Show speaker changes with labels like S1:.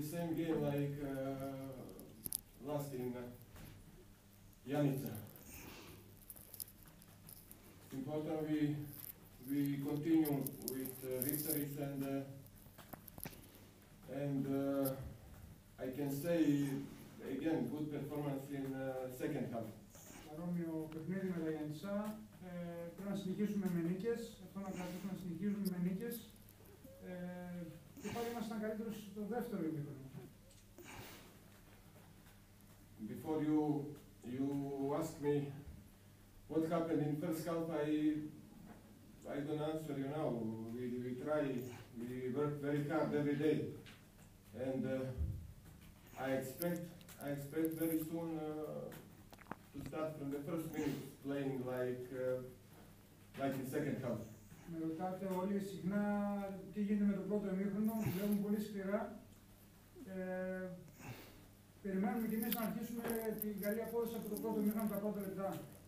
S1: the same game like last in Janica. It's important we continue with victories and I can say again good performance in second half.
S2: Παρόμοιο παιχνίδι με τα Γιάννητσά. Πρέπει να συνεχίσουμε με νίκες. Αυτό να κρατήσουμε να συνεχίζουμε με νίκες. Και πάλι ήμασταν καλύτερος στο δεύτερο ημίχρονο.
S1: Before you ask me what happened in first half, I don't answer you now. We try, we work very hard every day, and I expect very soon to start from the first minute playing like in second half.
S2: Με ρωτάτε όλοι συχνά τι γίνεται με το πρώτο ημίχρονο, δουλεύουν πολύ σκληρά. Περιμένουμε κι εμείς να αρχίσουμε την καλή απόδοση από το πρώτο ημίχρονο τα πρώτα λεπτά.